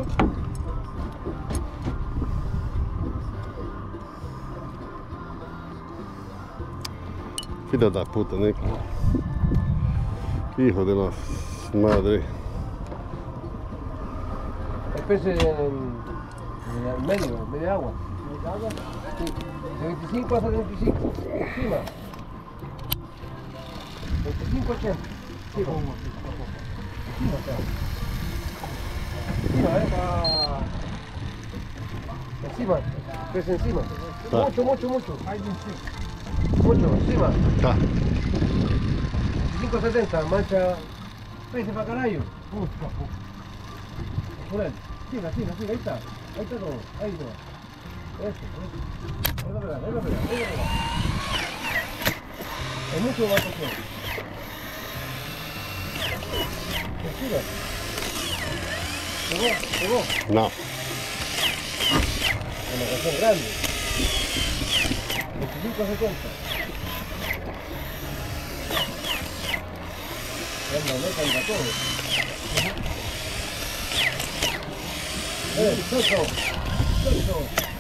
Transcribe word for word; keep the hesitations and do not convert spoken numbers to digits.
Filha da puta, né? Hijo de la madre. El pez en, en el medio, media agua. Sí, de veinticinco a setenta y cinco. Encima. veinticinco a ochenta. Encima. Encima está. Encima, eh. Encima. Pez encima. Ah. Mucho, mucho, mucho. Mucho, encima. Ah. veinticinco a setenta, mancha. Pece para carajo. Por él. Siga, siga, siga, ahí está. Ahí está todo. Ahí todo. Eso, eso. Ahí va a pegar, ahí va a pegar, ahí va a pegar. Hay mucho más que siga. ¿Pegó? ¿Pegó? No. Una canción grande. veinticinco a setenta. Anda, no caiga todo. Eh, Chocho. Chocho.